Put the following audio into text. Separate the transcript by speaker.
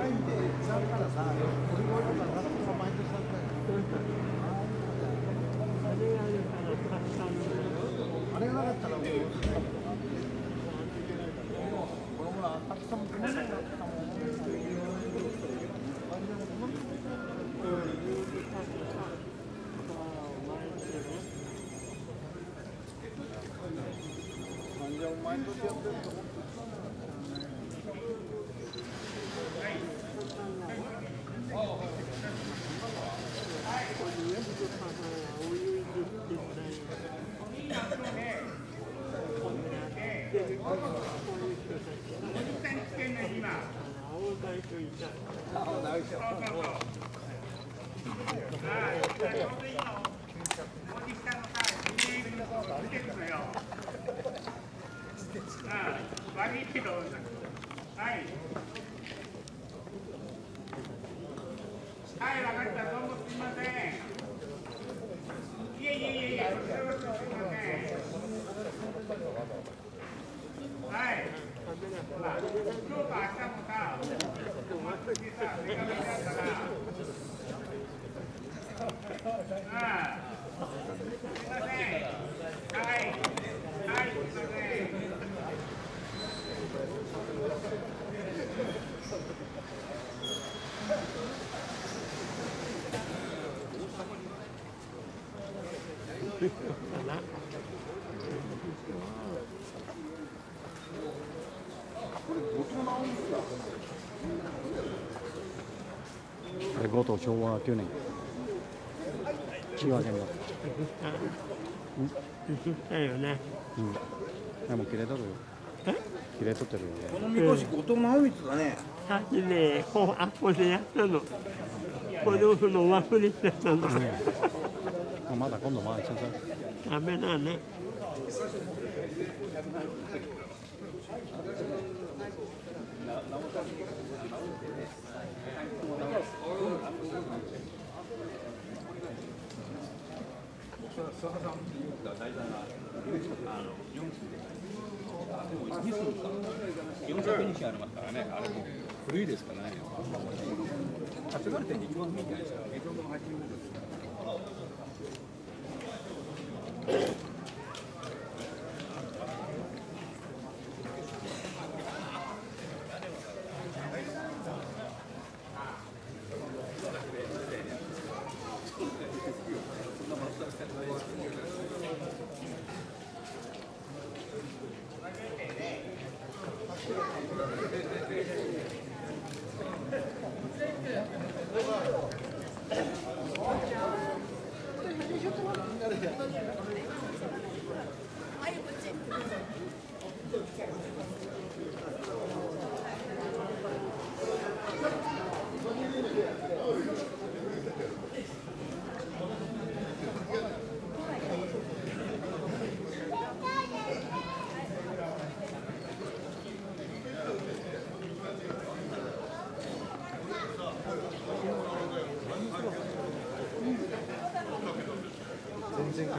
Speaker 1: れがなかったらもうこの村たくさん来なかったもん。毎年やってると思って悪いけど、はい。はい、わかった、どうもすみません。いえいえいえ、こちらこそすみません。はい。今日と明日もさ、お祭りさ、出かけちゃったから。ああ。すみません。はい。はい、すみません。
Speaker 2: 後藤昭和9年木をあげるよ。
Speaker 3: だよね。
Speaker 2: うん。でも切れとるよ。切れとってるよね。
Speaker 1: このみこし後藤直光だね。
Speaker 3: さっきね、ここでやったの。これをその忘れてたの。
Speaker 2: まだ今度回しなさい。
Speaker 3: ダメだね。
Speaker 4: 400日ありますからね、あれも古いですからね。集まる点で一番古いんじゃないですか。
Speaker 1: 全然来ない。